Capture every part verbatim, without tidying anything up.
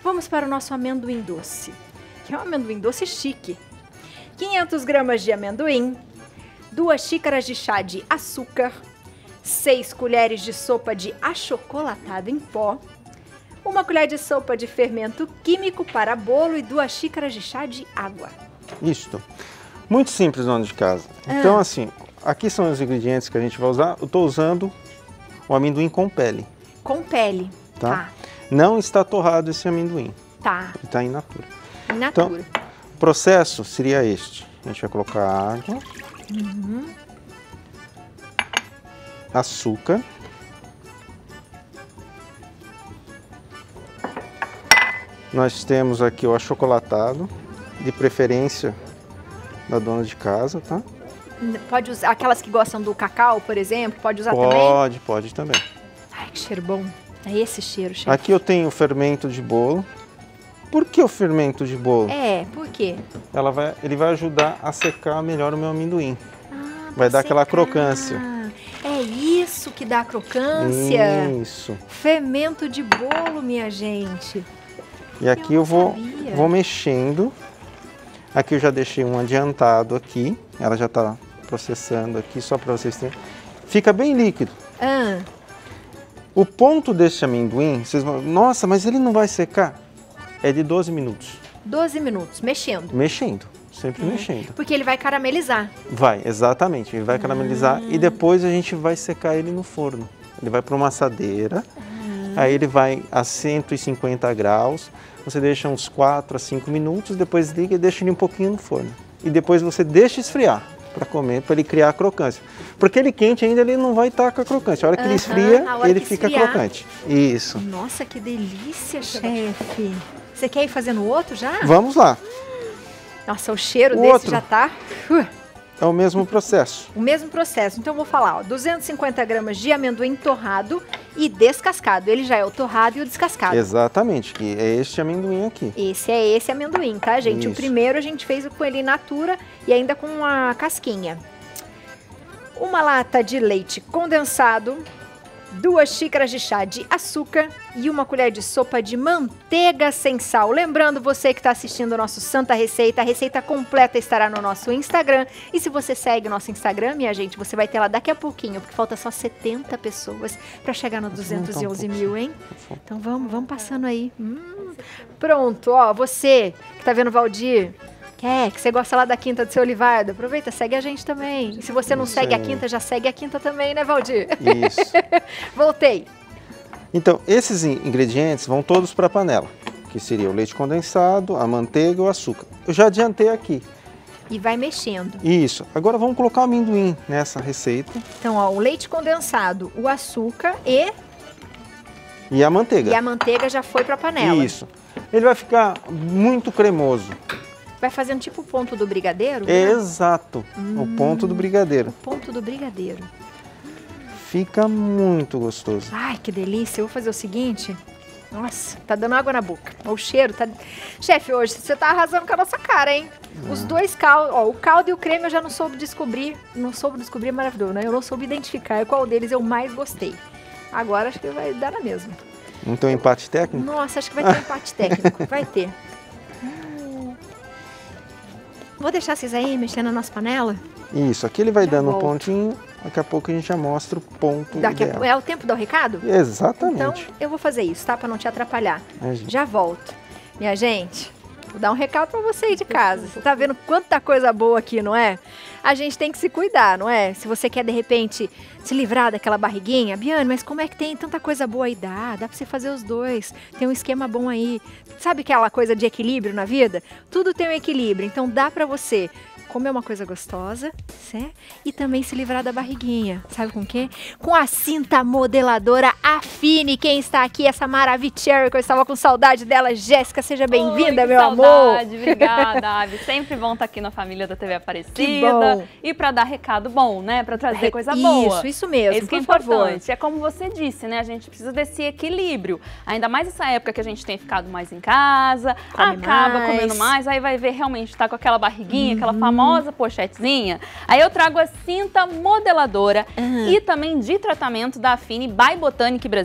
vamos para o nosso amendoim doce, que é um amendoim doce chique. quinhentas gramas de amendoim, duas xícaras de chá de açúcar, seis colheres de sopa de achocolatado em pó, uma colher de sopa de fermento químico para bolo e duas xícaras de chá de água. Isto. Muito simples, dona de casa. Ah. Então, assim, aqui são os ingredientes que a gente vai usar. Eu estou usando o amendoim com pele. Com pele, Tá? tá. Não está torrado esse amendoim. Tá, Ele está in natura. in natura. Então, o processo seria este. A gente vai colocar água, Uhum. açúcar, nós temos aqui o achocolatado, de preferência da dona de casa, tá? Pode usar, aquelas que gostam do cacau, por exemplo, pode usar também? Pode, pode também. Ai, que cheiro bom. É esse cheiro, chefe. Aqui eu tenho o fermento de bolo. Por que o fermento de bolo? É, por quê? Ela vai, ele vai ajudar a secar melhor o meu amendoim. Ah, Vai pra dar aquela secar. crocância. É isso que dá a crocância. Isso. Fermento de bolo, minha gente. E aqui Eu eu, vou, sabia. vou mexendo. Aqui eu já deixei um adiantado aqui. Ela já está processando aqui, só para vocês terem. Fica bem líquido. Ah, O ponto desse amendoim, vocês vão... Nossa, mas ele não vai secar? É de doze minutos. doze minutos, mexendo. Mexendo, sempre É, mexendo. Porque ele vai caramelizar. Vai, exatamente. Ele vai caramelizar e depois a gente vai secar ele no forno. Ele vai para uma assadeira, aí ele vai a cento e cinquenta graus. Você deixa uns quatro a cinco minutos, depois liga e deixa ele um pouquinho no forno. E depois você deixa esfriar para comer, para ele criar a crocância. Porque ele quente ainda ele não vai estar com a crocância. A hora que ele Aham, esfria, a hora ele que fica esfriar. crocante. Isso. Nossa, que delícia, chefe. Você quer ir fazendo outro já? Vamos lá. Nossa, o cheiro O desse outro. já tá... Uh, É o mesmo processo. o mesmo processo. Então eu vou falar, ó, duzentas e cinquenta gramas de amendoim torrado e descascado. Ele já é o torrado e o descascado. Exatamente. E é este amendoim aqui. Esse é esse amendoim, tá, gente? O Isso. primeiro a gente fez com ele in natura e ainda com a casquinha. Uma lata de leite condensado, duas xícaras de chá de açúcar e uma colher de sopa de manteiga sem sal. Lembrando, você que está assistindo o nosso Santa Receita, a receita completa estará no nosso Instagram. E se você segue o nosso Instagram, minha gente, você vai ter lá daqui a pouquinho, porque falta só setenta pessoas para chegar no duzentos e onze mil, hein? Então vamos, vamos passando aí. Hum, pronto, ó, você que tá vendo o Valdir, quer, que você gosta lá da Quinta do Seu Olivardo, aproveita, segue a gente também. E se você não Isso segue a aí. Quinta, já segue a Quinta também, né, Valdir? Isso. Voltei. Então, esses in- ingredientes vão todos para a panela, que seria o leite condensado, a manteiga e o açúcar. Eu já adiantei aqui. E vai mexendo. Isso. Agora vamos colocar o amendoim nessa receita Então, ó, o leite condensado, o açúcar e, e a manteiga. e a manteiga já foi pra panela. Isso. Ele vai ficar muito cremoso. Vai fazendo tipo o ponto do brigadeiro? É né? exato. O ponto do brigadeiro. O ponto do brigadeiro. Fica muito gostoso. Ai, que delícia. Eu vou fazer o seguinte. Nossa, tá dando água na boca. O cheiro tá... Chefe, hoje você tá arrasando com a nossa cara, hein? Os dois caldos, ó, o caldo e o creme eu já não soube descobrir. Não soube descobrir, é maravilhoso, né? Eu não soube identificar qual deles eu mais gostei. Agora acho que vai dar na mesma. Não tem um empate técnico? Nossa, acho que vai ter um empate técnico. Vai ter. Hum. Vou deixar vocês aí mexendo na nossa panela. Isso. Aqui ele vai Já dando um volto. pontinho. Daqui a pouco a gente já mostra o ponto Daqui ideal. a... É o tempo do recado? Então, Exatamente. eu vou fazer isso, tá? Pra não te atrapalhar. É, gente. Já volto. Minha gente, vou dar um recado pra você aí de casa. Você tá vendo quanta coisa boa aqui, não é? A gente tem que se cuidar, não é? Se você quer, de repente, se livrar daquela barriguinha. Biane, mas como é que tem tanta coisa boa aí? Dá, dá pra você fazer os dois. Tem um esquema bom aí. Sabe aquela coisa de equilíbrio na vida? Tudo tem um equilíbrio, então dá pra você comer uma coisa gostosa, certo? E também se livrar da barriguinha. Sabe com o quê? Com a cinta modeladora Affine. Quem está aqui, essa maravilha, que eu estava com saudade dela. Jéssica, seja bem-vinda, Oi, que meu saudade. amor. Obrigada, Ave. Sempre bom estar aqui na família da T V Aparecida. Que bom. E para dar recado bom, né? Para trazer Re- coisa boa. Isso, isso mesmo, Isso que é por favor. importante. É como você disse, né? A gente precisa desse equilíbrio. Ainda mais nessa época que a gente tem ficado mais em casa, Come acaba mais. comendo mais, aí vai ver realmente tá com aquela barriguinha, aquela famosa pochetezinha. Aí eu trago a cinta modeladora Uhum. e também de tratamento da Affine by Botanic Brasil.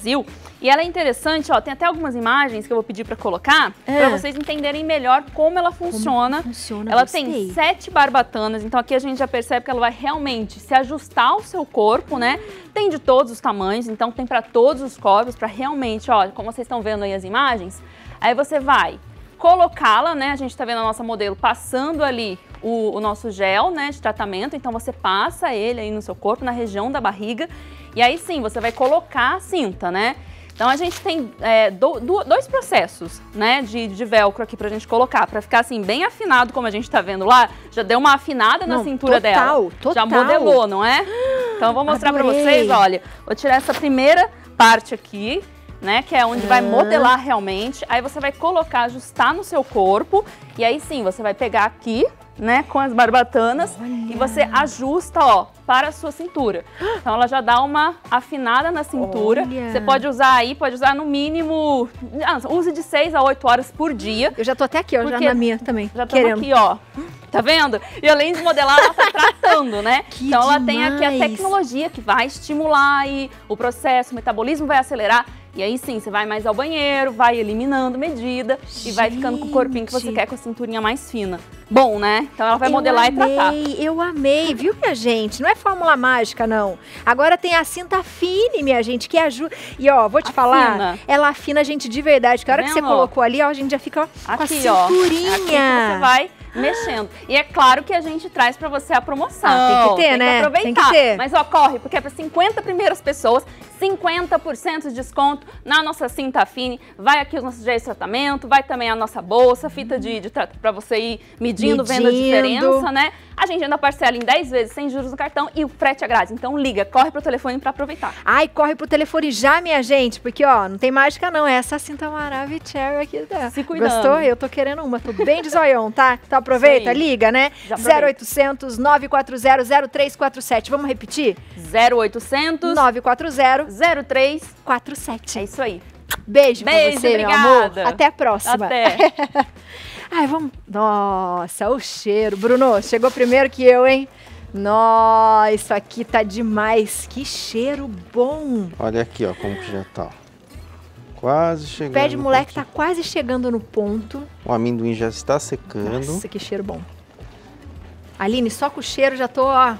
Brasil. E ela é interessante, ó, tem até algumas imagens que eu vou pedir para colocar, É. para vocês entenderem melhor como ela funciona. Como funciona, ela gostei. tem sete barbatanas, então aqui a gente já percebe que ela vai realmente se ajustar ao seu corpo, né? Tem de todos os tamanhos, então tem para todos os corpos, para realmente, ó, como vocês estão vendo aí as imagens, aí você vai colocá-la, né? A gente tá vendo a nossa modelo passando ali o, o nosso gel, né, de tratamento, então você passa ele aí no seu corpo, na região da barriga, e aí sim, você vai colocar a cinta, né? Então a gente tem é, do, do, dois processos, né, de, de velcro aqui pra gente colocar, pra ficar assim bem afinado, como a gente tá vendo lá, já deu uma afinada na Não, cintura total, dela. total. Já modelou, não é? Então eu vou mostrar pra Adorei. vocês, olha, vou tirar essa primeira parte aqui, né, que é onde vai modelar realmente, aí você vai colocar, ajustar no seu corpo, e aí sim, você vai pegar aqui, né, com as barbatanas, Olha. e você ajusta, ó, para a sua cintura. Então ela já dá uma afinada na cintura. Olha. Você pode usar aí, pode usar no mínimo, ah, use de seis a oito horas por dia. Eu já tô até aqui, ó, já Porque na minha também, Já estamos querendo. aqui, ó. Tá vendo? E além de modelar, ela tá tratando, né? Que então ela tem aqui a demais. tecnologia que vai estimular aí o processo, o metabolismo vai acelerar. E aí sim, você vai mais ao banheiro, vai eliminando medida e vai ficando com o corpinho que você Gente. quer, com a cinturinha mais fina. Bom, né? Então ela vai Eu modelar amei, e tratar. Eu amei, viu, minha gente? Não é fórmula mágica, não. Agora tem a cinta fine, minha gente, que ajuda. E ó, vou te Afina. falar, ela afina a gente de verdade. Que a hora Tá que você vendo? colocou ali, ó, a gente já fica ó, com a Aqui, ó. cinturinha. Aqui que você vai mexendo. E é claro que a gente traz pra você a promoção. Ah, tem que ter, tem né? Que aproveitar. Tem que ter. Mas ó, corre, porque é para cinquenta primeiras pessoas, cinquenta por cento de desconto na nossa cinta fine. Vai aqui os nossos géis de tratamento, vai também a nossa bolsa, fita de, de tratamento para você ir medindo, vendo a Medindo. diferença, né? A gente ainda parcela em dez vezes sem juros no cartão e o frete é grátis. Então liga, corre pro telefone para aproveitar. Ai, corre pro telefone já, minha gente, porque ó, não tem mágica não, é essa cinta maravilhosa aqui. Tá? Se cuidando. Gostou? Eu tô querendo uma, tô bem de zoião, tá? Então aproveita, Isso aí. liga, né? Já aproveita. zero oitocentos, nove quatro zero, zero três quatro sete. Vamos repetir? zero oitocentos, nove quatro zero, zero três. quatro sete. É isso aí. Beijo, pra Beijo, você, meu amor. obrigada. Até a próxima. Até. Ai, vamos... Nossa, o cheiro. Bruno, chegou primeiro que eu, hein? Nossa, isso aqui tá demais. Que cheiro bom. Olha aqui, ó, como que já tá. Ó. Quase O chegando. pé de no moleque tá pontinho. quase chegando no ponto. O amendoim já está secando. Nossa, que cheiro bom. Aline, só com o cheiro já tô, ó...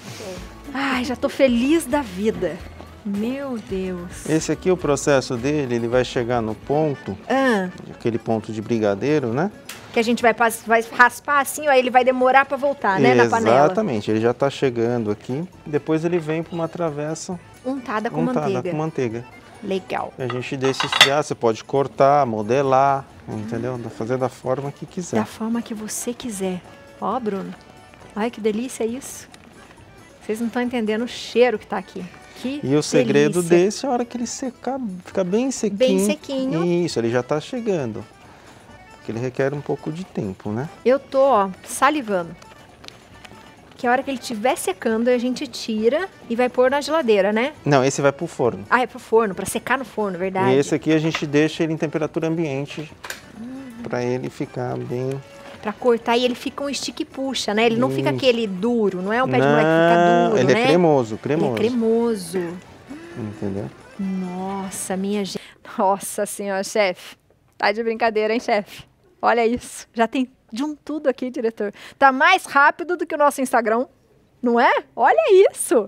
Ai, já tô feliz da vida. Meu Deus. Esse aqui, o processo dele, ele vai chegar no ponto, Ah, aquele ponto de brigadeiro, né? que a gente vai, pas- vai raspar assim, ó, aí ele vai demorar pra voltar, né, na panela. Exatamente, ele já está chegando aqui. Depois ele vem para uma travessa Untada com untada manteiga. com manteiga. Legal. E a gente deixa esfriar, você pode cortar, modelar, entendeu? Fazer da forma que quiser. Da forma que você quiser. Ó, Bruno. Olha que delícia isso. Vocês não estão entendendo o cheiro que tá aqui. Que E o segredo delícia. desse é a hora que ele secar, ficar bem sequinho. Bem sequinho. Isso, ele já está chegando. Porque ele requer um pouco de tempo, né? Eu tô, ó, salivando. Que a hora que ele estiver secando, a gente tira e vai pôr na geladeira, né? Não, esse vai pro forno. Ah, é pro forno, pra secar no forno, verdade. E esse aqui a gente deixa ele em temperatura ambiente para ele ficar bem... Pra cortar e ele fica um stick e puxa, né? Ele não fica Isso. aquele duro, não é um pé de moleque que fica Não, duro, ele né? é cremoso, cremoso. Ele é cremoso. Entendeu? Nossa, minha gente. Nossa senhora, chefe. Tá de brincadeira, hein, chefe? Olha isso. Já tem de um tudo aqui, diretor. Tá mais rápido do que o nosso Instagram, não é? Olha isso.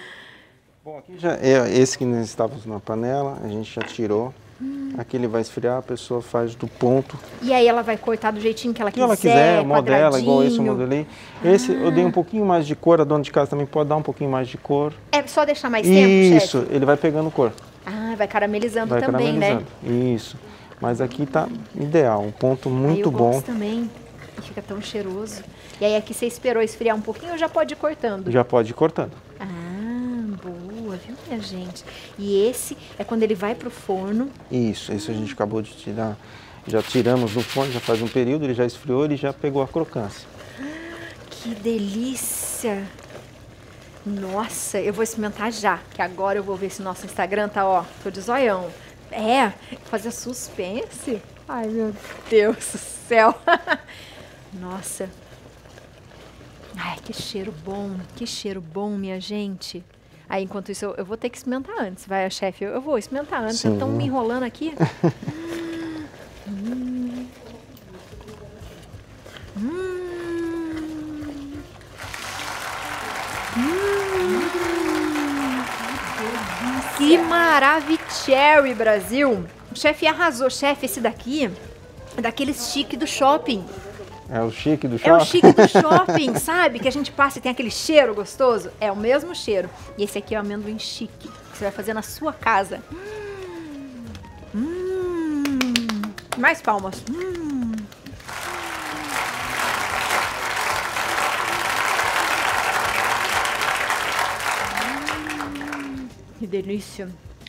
Bom, aqui já é esse que nós estávamos na panela, a gente já tirou. Hum. Aqui ele vai esfriar, a pessoa faz do ponto E aí ela vai cortar do jeitinho que ela que quiser, ela quiser, modela igual esse eu quadradinho. modelei. Esse eu dei um pouquinho mais de cor, a dona de casa também pode dar um pouquinho mais de cor. É só deixar mais tempo, chefe? Isso, ele vai pegando cor, Ah, vai caramelizando vai também, caramelizando. Isso. Mas aqui tá ideal, um ponto né? Aí muito eu bom. gosto também. E fica tão cheiroso. E aí aqui você esperou esfriar um pouquinho, já pode ir cortando. Já pode ir cortando. Ah, boa, viu, minha gente? E esse é quando ele vai pro forno. Isso, esse a gente acabou de tirar. Já tiramos do forno, já faz um período, ele já esfriou, ele já pegou a crocância. Que delícia! Nossa, eu vou experimentar já, que agora eu vou ver se nosso Instagram tá, ó, tô de zoião. É, fazer suspense? Ai, meu Deus do céu. Nossa. Ai, que cheiro bom, que cheiro bom, minha gente. Aí, enquanto isso, eu, eu vou ter que experimentar antes, vai, chefe? Eu, eu vou experimentar antes, Sim. estão me enrolando aqui. hum. Hum. Hum. Que maravilha, Brasil! O chefe arrasou. Chefe, esse daqui é daqueles chique do shopping. É o chique do shopping? É o chique do shopping, sabe? Que a gente passa e tem aquele cheiro gostoso. É o mesmo cheiro. E esse aqui é o amendoim chique, que você vai fazer na sua casa. Hum. Mais palmas. Hum. Que delícia.